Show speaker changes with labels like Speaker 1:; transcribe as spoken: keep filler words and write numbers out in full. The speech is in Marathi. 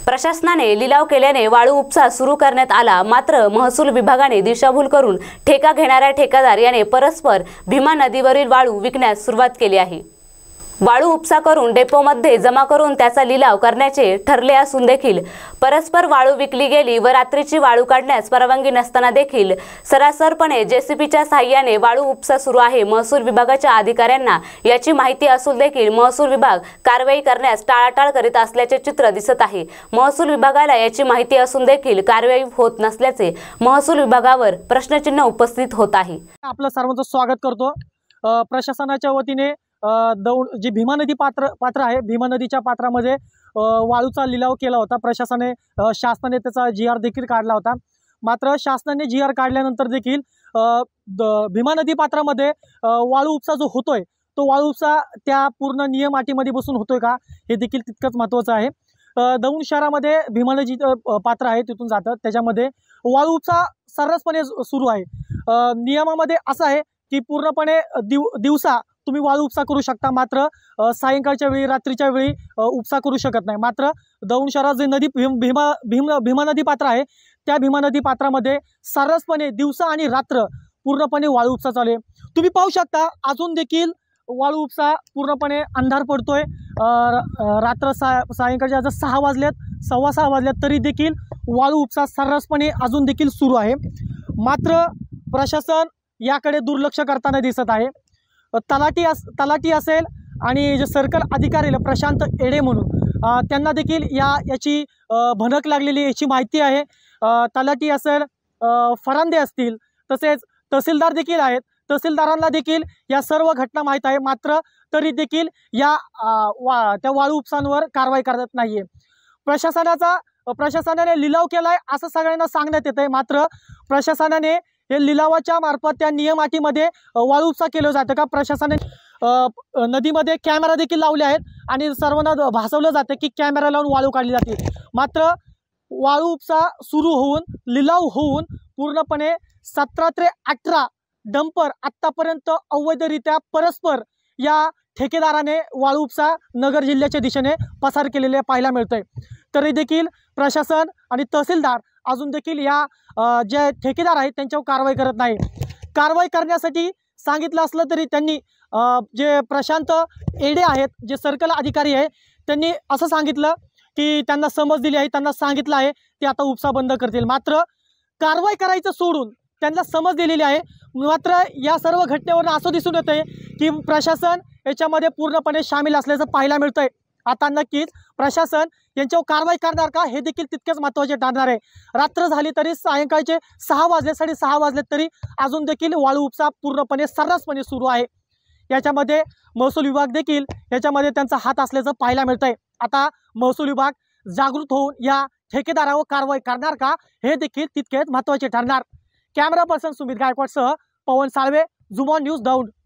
Speaker 1: प्रशासनाने लिलाव केल्याने वाळू उपसा सुरू करण्यात आला, मात्र महसूल विभागाने दिशाभूल करून ठेका घेणाऱ्या ठेकेदार याने परस्पर भीमा नदीवरील वाळू विकण्यास सुरुवात केली आहे। वाळू उपसा करून डेपोमध्ये जमा करून त्याचा लिलाव करण्याचे ठरले असून देखील परस्पर वाळू विकली गेली व रात्रीची वाळू काढण्यास परवानगी नसताना देखील सरासरपणे जेसीबीच्या साहाय्याने वाळू उपसा सुरू आहे। महसूल विभागाच्या अधिकाऱ्यांना याची माहिती असून देखील महसूल विभाग कारवाई करण्यास टाळाटाळ करीत असल्याचे चित्र दिसत आहे। महसूल विभागाला याची माहिती असून देखील कारवाई होत नसल्याचे महसूल विभागावर प्रश्नचिन्ह उपस्थित होत आहे।
Speaker 2: आपलं सर्वांचं स्वागत करतो। प्रशासनाच्या वतीने दौंड जी भीमा नदी पात्र पात्र आहे, भीमा नदीच्या पात्रामध्ये वाळूचा लिलाव केला होता। प्रशासनाने शासनाने त्याचा जी आर देखील काढला होता, मात्र शासनाने जी आर काढल्यानंतर देखील भीमा नदी पात्रामध्ये वाळू उपसा जो होतोय तो वाळू उपसा त्या पूर्ण नियम अटीमध्ये बसून होतोय का हे देखील तितकंच महत्त्वाचं आहे। दौंड शहरामध्ये भीमा नदी पात्र आहे, तिथून जातं, त्याच्यामध्ये वाळू उपसा सर्रासपणे सुरू आहे। नियमामध्ये असं आहे की पूर्णपणे दिव दिवसा तुम्ही वाळू उपसा करू शकता, मात्र सायंकाळच्या वेळी रात्रीच्या वेळी उपसा करू शकत नाही। मात्र दौंड शहरात जे नदी भीमा भीमा भीमा नदी पात्र आहे त्या भीमा नदी पात्रामध्ये सर्रासपणे दिवसा आणि रात्र पूर्णपणे वाळू उपसा चालू आहे। तुम्ही पाहू शकता अजून देखील वाळू उपसा पूर्णपणे अंधार पडतोय। रात्र सा सायंकाळच्या जर सहा वाजल्यात सव्वा सहा वाजल्यात तरी देखील वाळू उपसा सर्रासपणे अजून देखील सुरू आहे। मात्र प्रशासन याकडे दुर्लक्ष करताना दिसत आहे। तलाठी अस तलाठी असेल आणि जे सर्कल अधिकारी प्रशांत एडे म्हणून त्यांना देखील या याची भनक लागलेली याची माहिती आहे। तलाठी असेल, फरांदे असतील, तसेच तहसीलदार देखील आहेत, तहसीलदारांना देखील या सर्व घटना माहीत आहे, मात्र तरी देखील या वा त्या वाळू उपसांवर कारवाई करत नाही आहे। प्रशासनाचा प्रशासनाने लिलाव केला आहे असं सगळ्यांना सांगण्यात येत आहे, मात्र प्रशासनाने हे लिलावाच्या मार्फत त्या नियम अटीमध्ये वाळू उपसा केलं जातं का? प्रशासनाने नदीमध्ये कॅमेरा देखील लावले आहेत आणि सर्वांना भासवलं जातं की कॅमेरा लावून वाळू काढली जाते, मात्र वाळू उपसा सुरू होऊन लिलाव होऊन पूर्णपणे सतरा ते अठरा डंपर आत्तापर्यंत अवैधरित्या परस्पर या ठेकेदाराने वाळू उपसा नगर जिल्ह्याच्या दिशेने पसार केलेले पाहायला मिळतंय। तरी देखील प्रशासन आणि तहसीलदार अजून देखील या जे ठेकेदार आहेत त्यांच्यावर कारवाई करत नाही। कारवाई करण्यासाठी सांगितलं असलं तरी त्यांनी जे प्रशांत एडे आहेत, जे सर्कल अधिकारी आहे, त्यांनी असं सांगितलं की त्यांना समज दिली आहे, त्यांना सांगितलं आहे ते आता उपसा बंद करतील, मात्र कारवाई करायचं सोडून त्यांना समज दिलेली आहे। मात्र या सर्व घटनेवरून असं दिसून येतंय की प्रशासन याच्यामध्ये पूर्णपणे सामील असल्याचं पाहायला मिळतंय। आता नक्कीच प्रशासन यांच्यावर कारवाई करणार का हे देखील तितकेच महत्त्वाचे ठरणार आहे। रात्र झाली तरी सायंकाळचे सहा वाजले साडे सहा वाजले तरी अजून देखील वाळू उपसा पूर्णपणे सर्रासपणे सुरू आहे। याच्यामध्ये महसूल विभाग देखील याच्यामध्ये त्यांचा हात असल्याचं पाहायला मिळतंय। आता महसूल विभाग जागृत होऊन या ठेकेदारावर कारवाई करणार का हे देखील तितकेच महत्त्वाचे ठरणार। कॅमेरा पर्सन सुमित गायकवाडसह पवन साळवे, झुमॉन न्यूज दौंड।